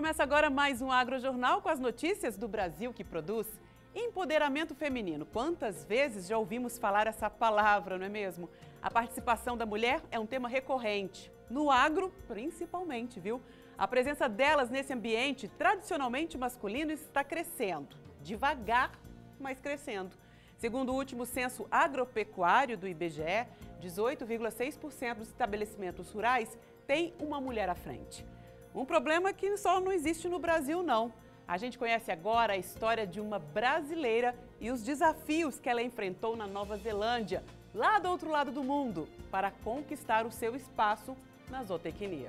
Começa agora mais um AgroJornal com as notícias do Brasil que produz. Empoderamento feminino. Quantas vezes já ouvimos falar essa palavra, não é mesmo? A participação da mulher é um tema recorrente. No agro, principalmente, viu? A presença delas nesse ambiente tradicionalmente masculino está crescendo. Devagar, mas crescendo. Segundo o último censo agropecuário do IBGE, 18,6% dos estabelecimentos rurais têm uma mulher à frente. Um problema que só não existe no Brasil, não. A gente conhece agora a história de uma brasileira e os desafios que ela enfrentou na Nova Zelândia, lá do outro lado do mundo, para conquistar o seu espaço na zootecnia.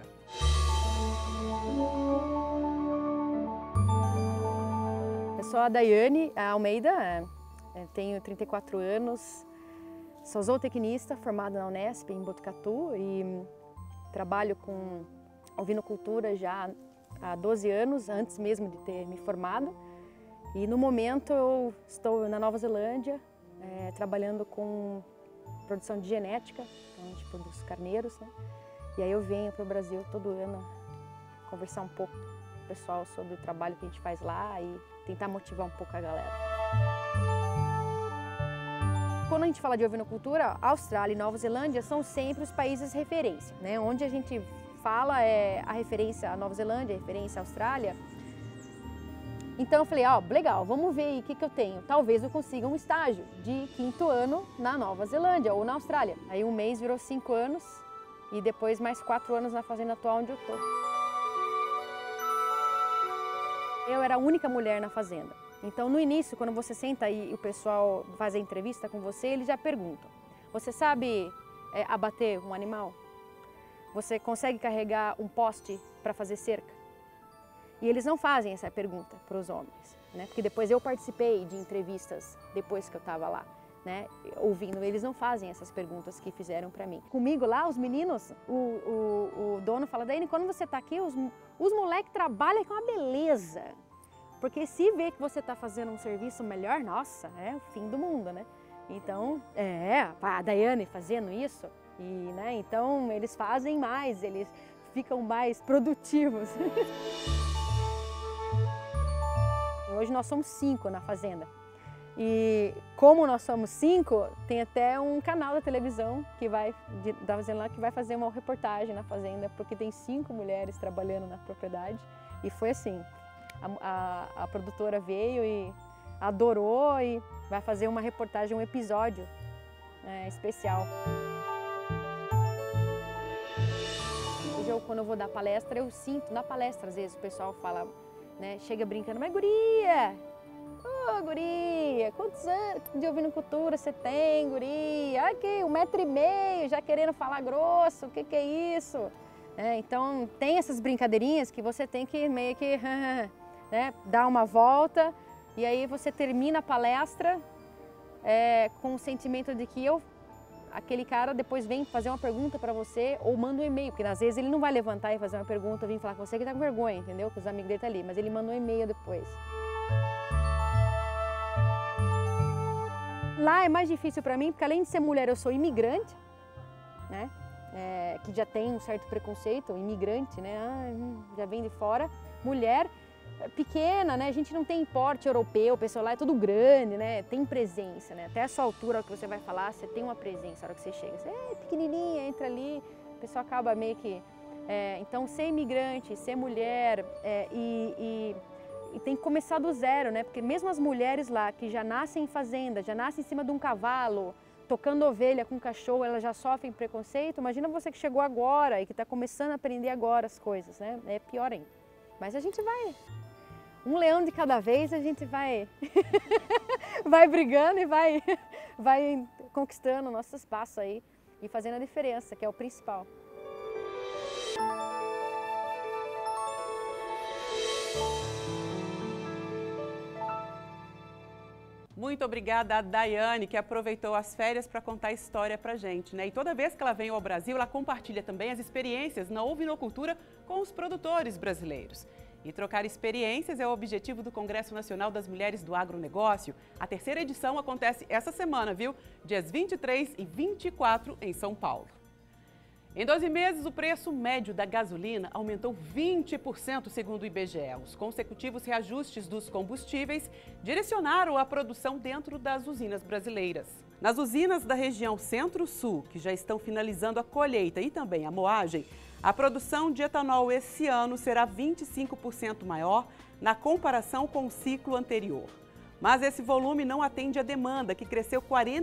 Eu sou a Daiane Almeida, tenho 34 anos, sou zootecnista formada na Unesp em Botucatu e trabalho com ovinocultura já há 12 anos, antes mesmo de ter me formado. E no momento eu estou na Nova Zelândia, trabalhando com produção de genética, então a gente produz carneiros, né? E aí eu venho para o Brasil todo ano conversar um pouco com o pessoal sobre o trabalho que a gente faz lá e tentar motivar um pouco a galera. Quando a gente fala de ovinocultura, Austrália e Nova Zelândia são sempre os países referência, né? Onde a gente fala é a referência à Nova Zelândia, a referência à Austrália. Então eu falei, legal, vamos ver aí o que eu tenho. Talvez eu consiga um estágio de 5º ano na Nova Zelândia ou na Austrália. Aí um mês virou 5 anos e depois mais 4 anos na fazenda atual onde eu tô. Eu era a única mulher na fazenda. Então no início, quando você senta e o pessoal faz a entrevista com você, eles já perguntam, você sabe abater um animal? Você consegue carregar um poste para fazer cerca? E eles não fazem essa pergunta para os homens, né? Porque depois eu participei de entrevistas depois que eu estava lá, né? Ouvindo, eles não fazem essas perguntas que fizeram para mim. Comigo lá, os meninos, o dono fala, Daiane, quando você está aqui, os moleques trabalham com uma beleza. Porque se vê que você está fazendo um serviço melhor, nossa, é o fim do mundo, né? Então, a Daiane fazendo isso, e, né, então eles fazem mais, eles ficam mais produtivos. Hoje nós somos 5 na fazenda. E como nós somos 5, tem até um canal da televisão da fazenda lá que vai fazer uma reportagem na fazenda, porque tem 5 mulheres trabalhando na propriedade. E foi assim, a produtora veio e adorou e vai fazer uma reportagem, um episódio especial. Quando eu vou dar palestra, eu sinto na palestra, às vezes o pessoal fala, né, chega brincando, mas guria, guria, quantos anos de ovinocultura você tem, guria? Aqui, 1,5 m, já querendo falar grosso, o que é isso? Então tem essas brincadeirinhas que você tem que meio que né, dar uma volta e aí você termina a palestra com o sentimento de que aquele cara depois vem fazer uma pergunta para você ou manda um e-mail, porque às vezes ele não vai levantar e fazer uma pergunta, vir falar com você que tá com vergonha, entendeu? Que os amigos dele tá ali, mas ele mandou um e-mail depois. Lá é mais difícil para mim, porque além de ser mulher, eu sou imigrante, né? Que já tem um certo preconceito, imigrante, né? Já vem de fora. Mulher pequena, né? A gente não tem porte europeu, o pessoal lá é tudo grande, né? Tem presença, né? Até a sua altura que você vai falar, você tem uma presença na hora que você chega. Você é pequenininha, entra ali, o pessoal acaba meio que... então, ser imigrante, ser mulher e tem que começar do zero, né? Porque mesmo as mulheres lá que já nascem em fazenda, já nascem em cima de um cavalo, tocando ovelha com cachorro, elas já sofrem preconceito. Imagina você que chegou agora e que está começando a aprender agora as coisas, né? É pior ainda. Mas a gente vai... Um leão de cada vez, a gente vai vai brigando e vai conquistando o nosso espaço aí e fazendo a diferença, que é o principal. Muito obrigada a Daiane, que aproveitou as férias para contar a história pra gente, né? E toda vez que ela vem ao Brasil, ela compartilha também as experiências na ovinocultura com os produtores brasileiros. E trocar experiências é o objetivo do Congresso Nacional das Mulheres do Agronegócio. A 3ª edição acontece essa semana, viu? Dias 23 e 24 em São Paulo. Em 12 meses, o preço médio da gasolina aumentou 20%, segundo o IBGE. Os consecutivos reajustes dos combustíveis direcionaram a produção dentro das usinas brasileiras. Nas usinas da região Centro-Sul, que já estão finalizando a colheita e também a moagem, a produção de etanol esse ano será 25% maior na comparação com o ciclo anterior. Mas esse volume não atende à demanda, que cresceu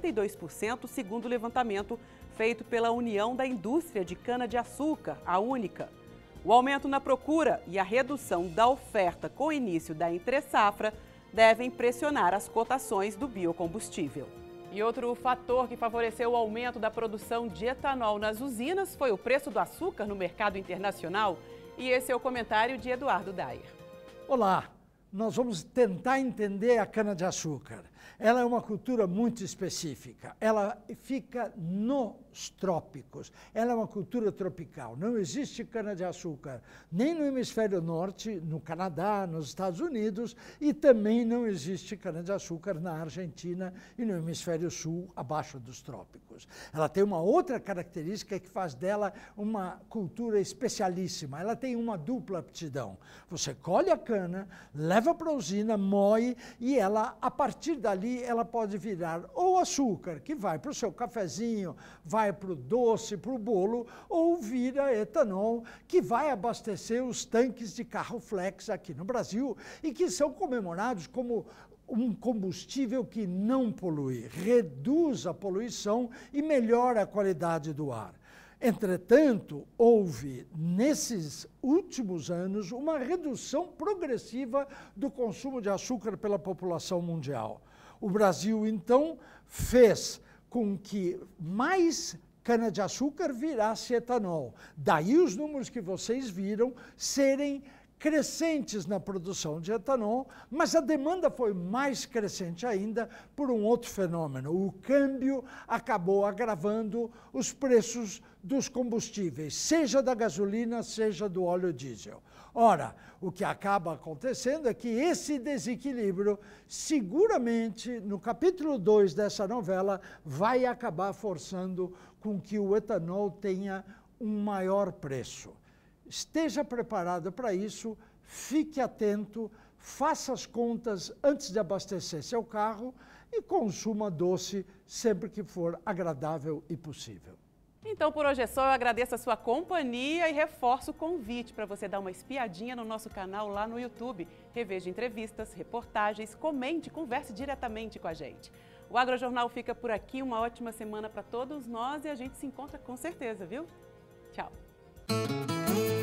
42%, segundo o levantamento feito pela União da Indústria de Cana-de-Açúcar, a Única. O aumento na procura e a redução da oferta com o início da entre-safra devem pressionar as cotações do biocombustível. E outro fator que favoreceu o aumento da produção de etanol nas usinas foi o preço do açúcar no mercado internacional. E esse é o comentário de Eduardo Dayer. Olá, nós vamos tentar entender a cana-de-açúcar. Ela é uma cultura muito específica, ela fica nos trópicos, ela é uma cultura tropical. Não existe cana-de-açúcar nem no hemisfério norte, no Canadá, nos Estados Unidos, e também não existe cana-de-açúcar na Argentina e no hemisfério sul, abaixo dos trópicos. Ela tem uma outra característica que faz dela uma cultura especialíssima. Ela tem uma dupla aptidão. Você colhe a cana, leva para a usina, moe, e ela, a partir dali, ela pode virar ou açúcar, que vai para o seu cafezinho, vai para o doce, para o bolo, ou vira etanol, que vai abastecer os tanques de carro flex aqui no Brasil e que são comemorados como um combustível que não polui, reduz a poluição e melhora a qualidade do ar. Entretanto, houve, nesses últimos anos, uma redução progressiva do consumo de açúcar pela população mundial. O Brasil, então, fez com que mais cana-de-açúcar virasse etanol. Daí os números que vocês viram serem crescentes na produção de etanol, mas a demanda foi mais crescente ainda por um outro fenômeno. O câmbio acabou agravando os preços dos combustíveis, seja da gasolina, seja do óleo diesel. Ora, o que acaba acontecendo é que esse desequilíbrio, seguramente, no capítulo 2 dessa novela, vai acabar forçando com que o etanol tenha um maior preço. Esteja preparado para isso, fique atento, faça as contas antes de abastecer seu carro e consuma doce sempre que for agradável e possível. Então, por hoje é só. Eu agradeço a sua companhia e reforço o convite para você dar uma espiadinha no nosso canal lá no YouTube. Reveja entrevistas, reportagens, comente, converse diretamente com a gente. O AgroJornal fica por aqui. Uma ótima semana para todos nós e a gente se encontra com certeza, viu? Tchau!